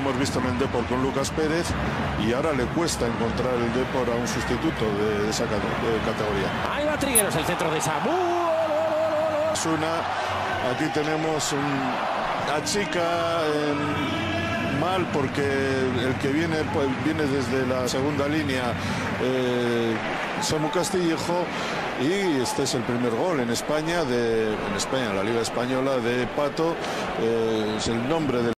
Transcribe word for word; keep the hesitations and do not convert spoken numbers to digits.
hemos visto en el Depor con Lucas Pérez, y ahora le cuesta encontrar el Depor a un sustituto de, de esa de categoría. Ahí va Trigueros, el centro de Samu. Es una, aquí tenemos un, a Chica en, mal, porque el que viene, pues, viene desde la segunda línea, eh, Samu Castillejo, y este es el primer gol en España, de, en España, en la Liga Española, de Pato. Eh, es el nombre del